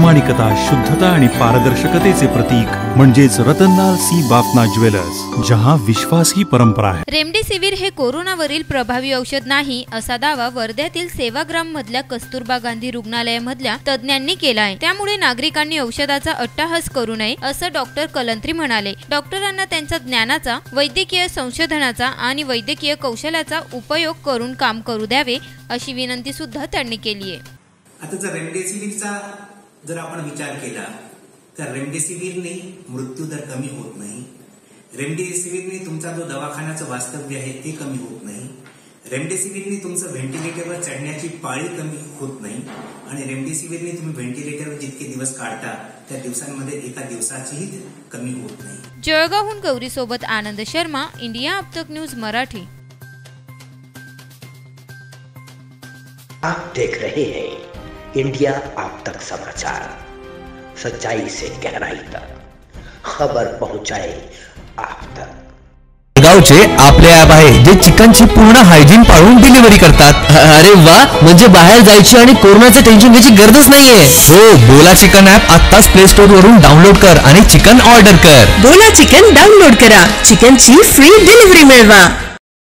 प्रामाणिकता, शुद्धता आणि पारदर्शकतेचे प्रतीक म्हणजेच रतनलाल सी बाफना ज्वेलर्स, जहां विश्वास ही परंपरा है। रेमडेसिवीर हे कोरोनावरील प्रभावी औषध नाही असा दावा वर्ध्यातील सेवाग्राम मधल्या कस्तुरबा गांधी रुग्णालयामधल्या तज्ञांनी केला आहे। त्यामुळे नागरिकांनी औषधाचा अट्टहास करू नये असं डॉक्टर कलंत्री म्हणाले। डॉक्टरांना त्यांच्या ज्ञानाचा, वैद्यकीय संशोधनाचा आणि वैद्यकीय कौशल्याचा उपयोग करून काम करू द्यावे अशी विनंती सुद्धा त्यांनी केली आहे। आता जर रेमडेसिवीरचा जर आपण विचार केला तर रेमडेसिवीरने मृत्यूदर कमी होत नाही, रेमडेसिवीरने तुमचा जो दवाखान्याचं वास्तव्य आहे ते कमी होत नाही, रेमडेसिवीरने तुमचं व्हेंटिलेटरवर चढण्याची पाळी कमी होत नाही आणि रेमडेसिवीरने तुम्ही व्हेंटिलेटरवर जितके दिवस काढता त्या दिवसांमध्ये एका दिवसाचीही कमी होत नाही। जळगावहून गौरी सोबत आनंद शर्मा, इंडिया अब तक न्यूज मराठी। आप देख रहे हैं इंडिया अब तक समाचार, सच्चाई से गहराई तक खबर पहुंचाए आप तक। गावचे आपले ॲप आहे जे चिकनची पूर्ण हायजीन पाळून डिलिव्हरी करतात। अरे वा, म्हणजे बाहेर जायची आणि कोरोनाचं टेन्शन घ्यायची गरजच नाहीये। हो, बोला चिकन ॲप आत्ताच प्ले स्टोर वरून डाउनलोड कर आणि चिकन ऑर्डर कर। बोला चिकन डाउनलोड करा, चिकनची फ्री डिलिव्हरी मिळवा।